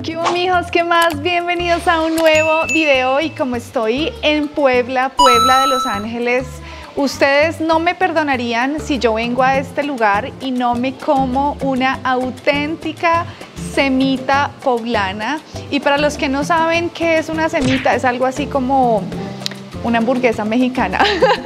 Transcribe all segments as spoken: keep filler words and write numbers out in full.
¿Qué hubo, mijos? ¿Qué más? Bienvenidos a un nuevo video. Y como estoy en Puebla, Puebla de Los Ángeles, ustedes no me perdonarían si yo vengo a este lugar y no me como una auténtica semita poblana. Y para los que no saben qué es una semita, es algo así como una hamburguesa mexicana.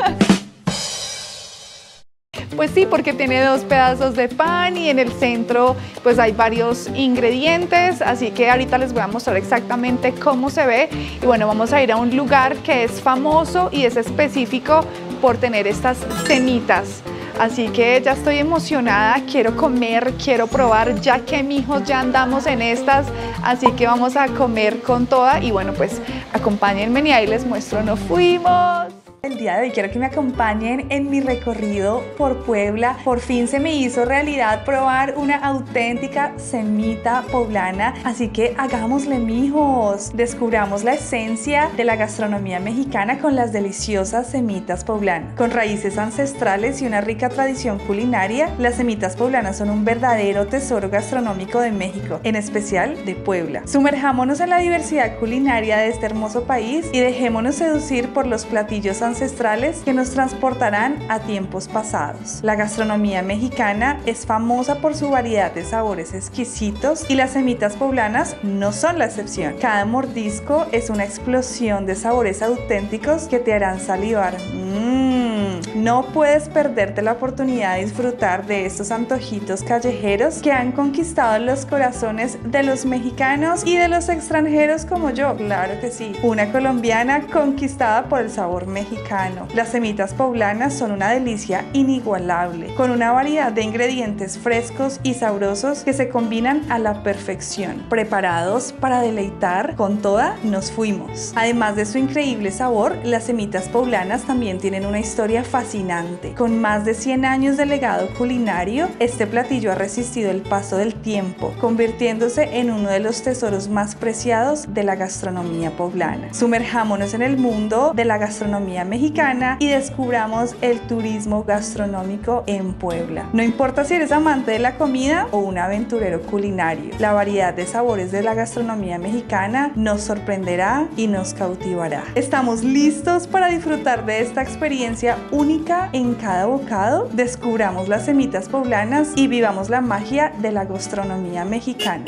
Pues sí, porque tiene dos pedazos de pan y en el centro pues hay varios ingredientes, así que ahorita les voy a mostrar exactamente cómo se ve. Y bueno, vamos a ir a un lugar que es famoso y es específico por tener estas semitas. Así que ya estoy emocionada, quiero comer, quiero probar, ya que mijos ya andamos en estas, así que vamos a comer con toda. Y bueno, pues acompáñenme y ahí les muestro, nos fuimos. El día de hoy quiero que me acompañen en mi recorrido por Puebla. Por fin se me hizo realidad probar una auténtica semita poblana, así que hagámosle, mijos. Descubramos la esencia de la gastronomía mexicana con las deliciosas semitas poblanas. Con raíces ancestrales y una rica tradición culinaria, las semitas poblanas son un verdadero tesoro gastronómico de México, en especial de Puebla. Sumerjámonos en la diversidad culinaria de este hermoso país y dejémonos seducir por los platillos ancestrales ancestrales que nos transportarán a tiempos pasados. La gastronomía mexicana es famosa por su variedad de sabores exquisitos y las semitas poblanas no son la excepción. Cada mordisco es una explosión de sabores auténticos que te harán salivar. Mmm. No puedes perderte la oportunidad de disfrutar de estos antojitos callejeros que han conquistado los corazones de los mexicanos y de los extranjeros como yo. Claro que sí, una colombiana conquistada por el sabor mexicano. Las semitas poblanas son una delicia inigualable, con una variedad de ingredientes frescos y sabrosos que se combinan a la perfección. Preparados para deleitar con toda, nos fuimos. Además de su increíble sabor, las semitas poblanas también tienen una historia fascinante. Con más de cien años de legado culinario, este platillo ha resistido el paso del tiempo, convirtiéndose en uno de los tesoros más preciados de la gastronomía poblana. Sumerjámonos en el mundo de la gastronomía mexicana y descubramos el turismo gastronómico en Puebla. No importa si eres amante de la comida o un aventurero culinario, la variedad de sabores de la gastronomía mexicana nos sorprenderá y nos cautivará. ¿Estamos listos para disfrutar de esta experiencia única en cada bocado? Descubramos las semitas poblanas y vivamos la magia de la gastronomía mexicana.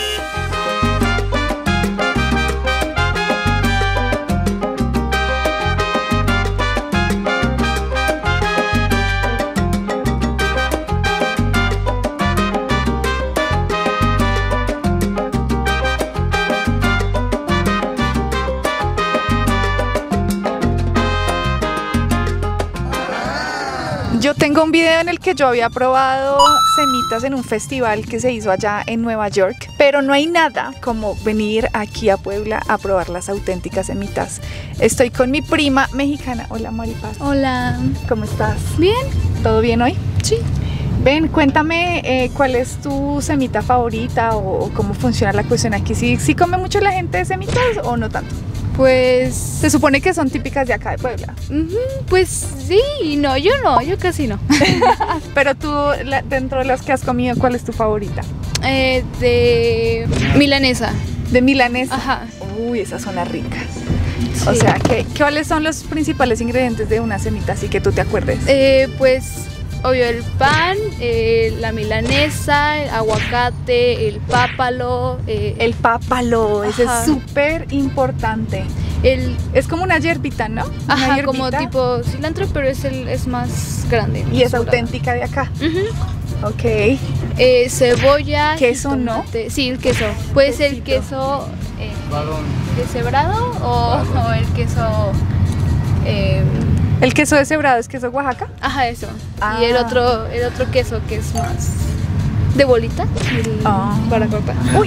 Yo tengo un video en el que yo había probado semitas en un festival que se hizo allá en Nueva York, pero no hay nada como venir aquí a Puebla a probar las auténticas semitas. Estoy con mi prima mexicana. Hola, Maripaz. Hola. ¿Cómo estás? Bien. ¿Todo bien hoy? Sí. Ven, cuéntame eh, cuál es tu semita favorita o, o cómo funciona la cuestión aquí. ¿Sí, sí come mucho la gente de semitas o no tanto? Pues se supone que son típicas de acá de Puebla. Uh-huh, pues sí y no, yo no, yo casi no. Pero tú, la, dentro de las que has comido, ¿cuál es tu favorita? Eh, de milanesa. ¿De milanesa? Ajá. Uy, esas son las ricas. Sí. O sea, ¿qué, ¿cuáles son los principales ingredientes de una semita, así que tú te acuerdes? Eh, pues, obvio, el pan, eh, la milanesa, el aguacate, el pápalo. Eh, el pápalo, ese ajá. es súper importante. El, es como una hierbita, ¿no? Una ajá, hierbita. como tipo cilantro, pero es, el, es más grande. Y es auténtica de acá. Uh-huh. Ok. Eh, cebolla. Queso, ¿no? Sí, el queso. Puede Quesito. ser queso eh, deshebrado o, o el queso... Eh, ¿El queso deshebrado es queso Oaxaca? Ajá, eso. Ah. Y el otro, el otro queso que es más de bolita, el, Ah. para cortar. Uy.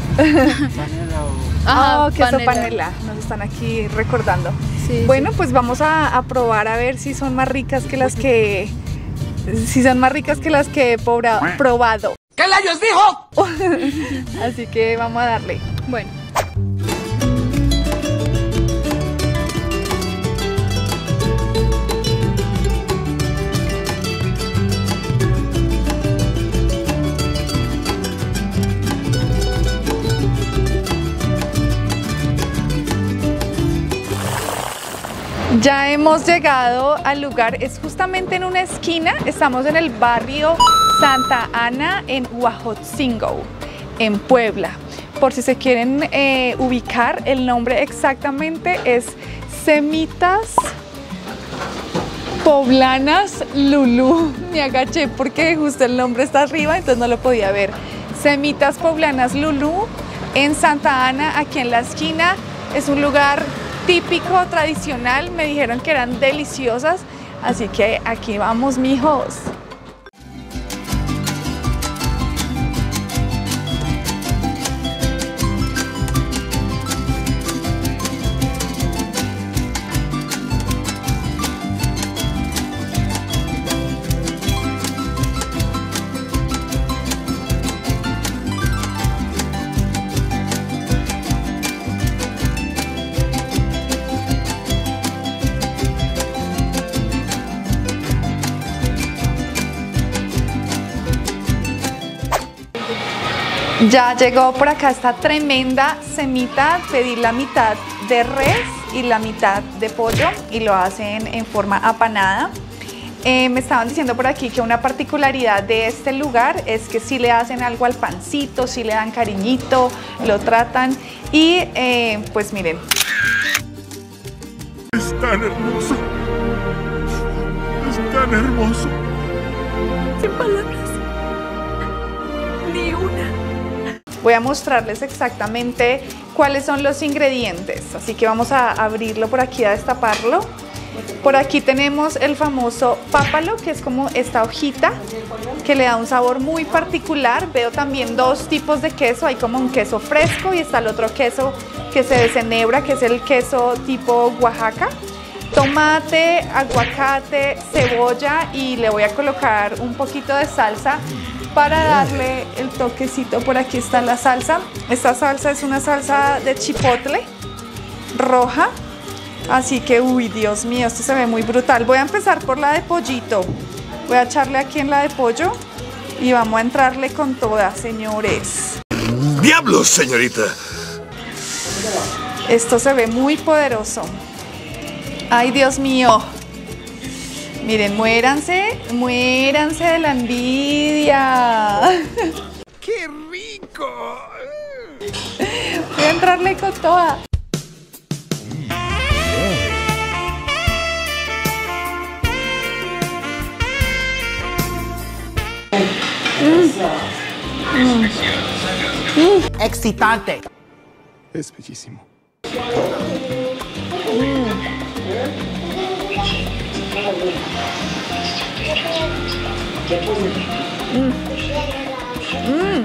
Ajá, oh, queso panela. panela. Nos están aquí recordando. Sí, bueno, sí. pues vamos a, a probar a ver si son más ricas que las que... Si son más ricas que las que he pobra- probado. ¿Qué layos dijo? Así que vamos a darle. Bueno. Ya hemos llegado al lugar, es justamente en una esquina, estamos en el barrio Santa Ana en Huejotzingo, en Puebla. Por si se quieren eh, ubicar, el nombre exactamente es Semitas Poblanas Lulú. Me agaché porque justo el nombre está arriba, entonces no lo podía ver. Semitas Poblanas Lulú en Santa Ana, aquí en la esquina. Es un lugar típico, tradicional. Me dijeron que eran deliciosas, así que aquí vamos, mijos. Ya llegó por acá esta tremenda semita, pedí la mitad de res y la mitad de pollo y lo hacen en forma apanada. Eh, me estaban diciendo por aquí que una particularidad de este lugar es que sí le hacen algo al pancito, sí le dan cariñito, lo tratan y eh, pues miren. Es tan hermoso, es tan hermoso. Sin palabras, ni una. Voy a mostrarles exactamente cuáles son los ingredientes, así que vamos a abrirlo por aquí, a destaparlo. Por aquí tenemos el famoso pápalo, que es como esta hojita que le da un sabor muy particular. Veo también dos tipos de queso, hay como un queso fresco y está el otro queso que se desenhebra, que es el queso tipo Oaxaca. Tomate, aguacate, cebolla y le voy a colocar un poquito de salsa para darle el toquecito. Por aquí está la salsa. Esta salsa es una salsa de chipotle roja. Así que, uy, Dios mío, esto se ve muy brutal. Voy a empezar por la de pollito. Voy a echarle aquí en la de pollo y vamos a entrarle con toda, señores. ¡Diablos, señorita! Esto se ve muy poderoso. ¡Ay, Dios mío! Miren, muéranse, muéranse de la envidia. ¡Qué rico! Voy a entrarle con toda. Mm. Mm. Excitante. Es bellísimo. Mm. Mm.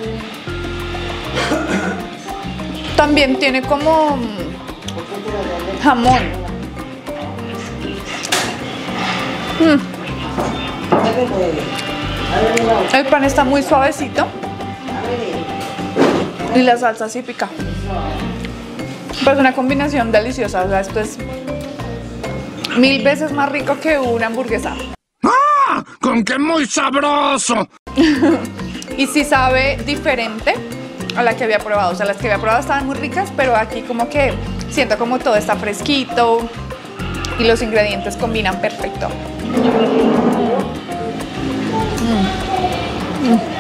También tiene como jamón. Mm. El pan está muy suavecito y la salsa sí pica. Pero es una combinación deliciosa, o sea, esto es mil veces más rico que una hamburguesa. ¡Ah! ¡Con qué muy sabroso! Y sí sabe diferente a la que había probado. O sea, las que había probado estaban muy ricas, pero aquí como que siento como todo está fresquito y los ingredientes combinan perfecto. Mm. Mm.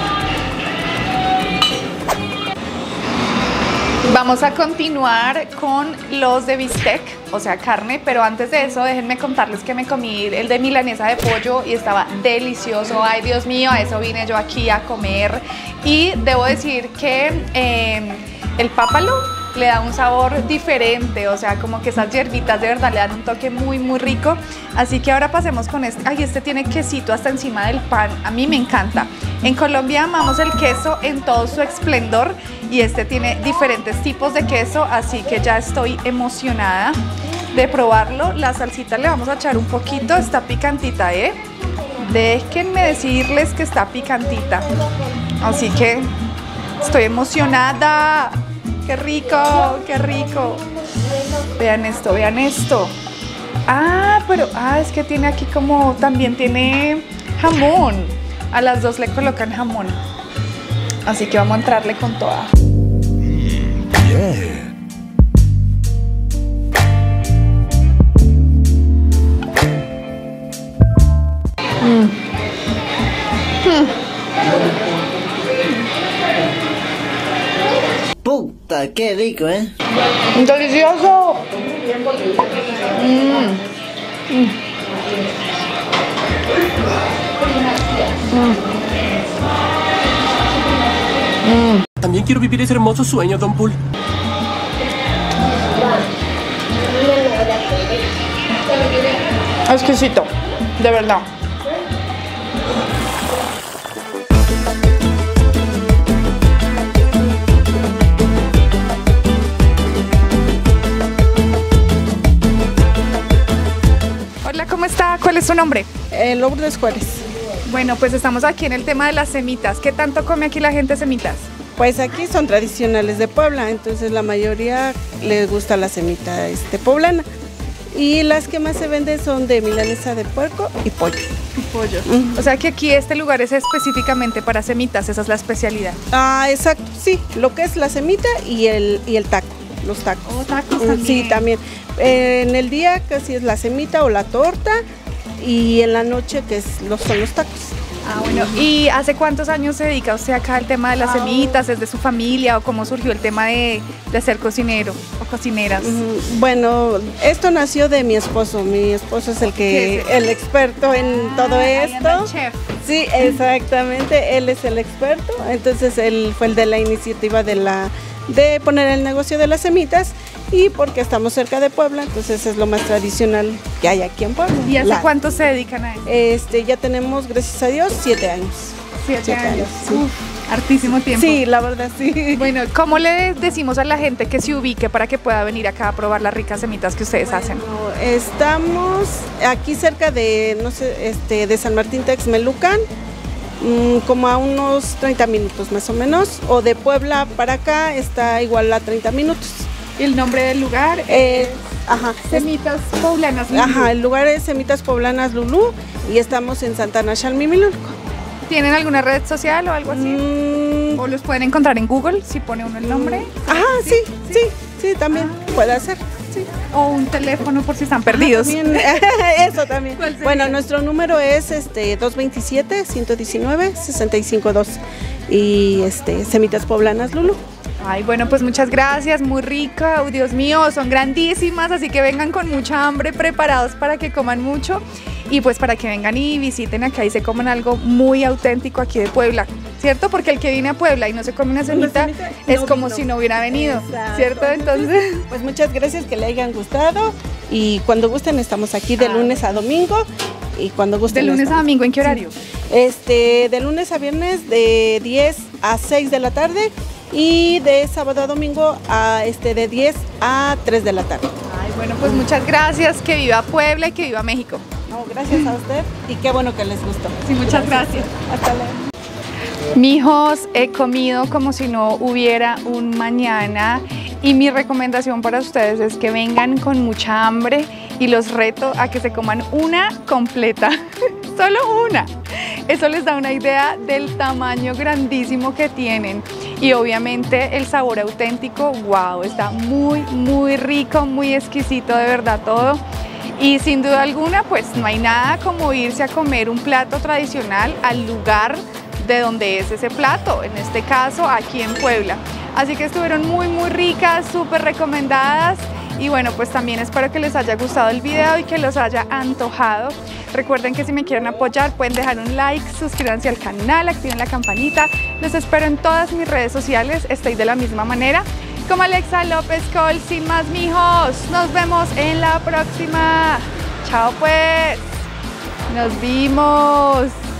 Vamos a continuar con los de bistec, o sea, carne, pero antes de eso déjenme contarles que me comí el de milanesa de pollo y estaba delicioso. Ay, Dios mío, a eso vine yo aquí a comer. Y debo decir que eh, el pápalo le da un sabor diferente, o sea, como que esas hierbitas de verdad le dan un toque muy, muy rico. Así que ahora pasemos con este. Ay, este tiene quesito hasta encima del pan, a mí me encanta. En Colombia amamos el queso en todo su esplendor y este tiene diferentes tipos de queso, así que ya estoy emocionada de probarlo. La salsita le vamos a echar un poquito, está picantita, ¿eh? Déjenme decirles que está picantita, así que estoy emocionada. ¡Qué rico! ¡Qué rico! Vean esto, vean esto. Ah, pero ah, es que tiene aquí como, también tiene jamón. A las dos le colocan jamón. Así que vamos a entrarle con toda. Mm, yeah. Está, qué rico, ¿eh? ¡Delicioso! Mm. Mm. Mm. También quiero vivir ese hermoso sueño, Don Pool. Exquisito, de verdad. Hola, ¿cómo está? ¿Cuál es su nombre? Eh, Lourdes Juárez. Bueno, pues estamos aquí en el tema de las semitas. ¿Qué tanto come aquí la gente semitas? Pues aquí son tradicionales de Puebla, entonces la mayoría les gusta la semita este, poblana. Y las que más se venden son de milanesa de puerco y pollo. Y pollo. Uh-huh. O sea que aquí este lugar es específicamente para semitas, esa es la especialidad. Ah, exacto, sí, lo que es la semita y el, y el taco, los tacos. Oh, tacos también. Sí, también. Eh, en el día casi es la semita o la torta y en la noche que es, los, son los tacos. Ah, bueno. ¿Y hace cuántos años se dedica usted acá al tema de las ah, semitas? ¿Es de su familia o cómo surgió el tema de, de ser cocinero o cocineras? Bueno, esto nació de mi esposo. Mi esposo es el que, es el? el experto en ah, todo esto. El chef. Sí, exactamente. Él es el experto. Entonces él fue el de la iniciativa de la de poner el negocio de las semitas. Y porque estamos cerca de Puebla, entonces es lo más tradicional que hay aquí en Puebla. ¿Y hace la, cuánto se dedican a eso? Este, ya tenemos, gracias a Dios, siete años. Siete, siete años. años sí. Uf, hartísimo tiempo. Sí, la verdad, sí. Bueno, ¿cómo le decimos a la gente que se ubique para que pueda venir acá a probar las ricas semitas que ustedes bueno, hacen? Estamos aquí cerca de, no sé, este, de San Martín Texmelucan, mmm, como a unos treinta minutos más o menos, o de Puebla para acá está igual a treinta minutos. ¿El nombre del lugar? Eh, ajá. Semitas Poblanas Lulú. Ajá, el lugar es Semitas Poblanas Lulú y estamos en Santana Xalmimilulco. ¿Tienen alguna red social o algo así? Mm. ¿O los pueden encontrar en Google si pone uno el nombre? Ajá, sí, sí, sí, sí también ah. puede hacer. Sí. O un teléfono por si están perdidos. Ah, también, eso también. Bueno, nuestro número es este dos veintisiete, ciento diecinueve, sesenta y cinco dos y este Semitas Poblanas Lulú. Ay, bueno, pues muchas gracias, muy rica, oh, Dios mío, son grandísimas, así que vengan con mucha hambre, preparados para que coman mucho y pues para que vengan y visiten acá y se coman algo muy auténtico aquí de Puebla, ¿cierto? Porque el que viene a Puebla y no se come una semita, una semita es no como vino. Si no hubiera venido, exacto. ¿Cierto? Entonces, pues muchas gracias, que le hayan gustado y cuando gusten estamos aquí de ah. lunes a domingo. Y cuando gusten. ¿De lunes estamos. a domingo en qué horario? Sí. Este, de lunes a viernes de diez a seis de la tarde y de sábado a domingo a este de diez a tres de la tarde. Ay, bueno, pues muchas gracias, que viva Puebla y que viva México. No, gracias a usted y qué bueno que les gustó. Sí, muchas gracias. gracias. Hasta luego. Mijos, he comido como si no hubiera un mañana y mi recomendación para ustedes es que vengan con mucha hambre y los reto a que se coman una completa, solo una. Eso les da una idea del tamaño grandísimo que tienen y obviamente el sabor auténtico, wow, está muy, muy rico, muy exquisito, de verdad todo. Y sin duda alguna, pues no hay nada como irse a comer un plato tradicional al lugar de donde es ese plato, en este caso aquí en Puebla. Así que estuvieron muy, muy ricas, súper recomendadas. Y bueno, pues también espero que les haya gustado el video y que los haya antojado. Recuerden que si me quieren apoyar pueden dejar un like, suscríbanse al canal, activen la campanita. Los espero en todas mis redes sociales, estoy de la misma manera como Alexa López Col. Sin más, mijos, nos vemos en la próxima. Chao pues, nos vimos.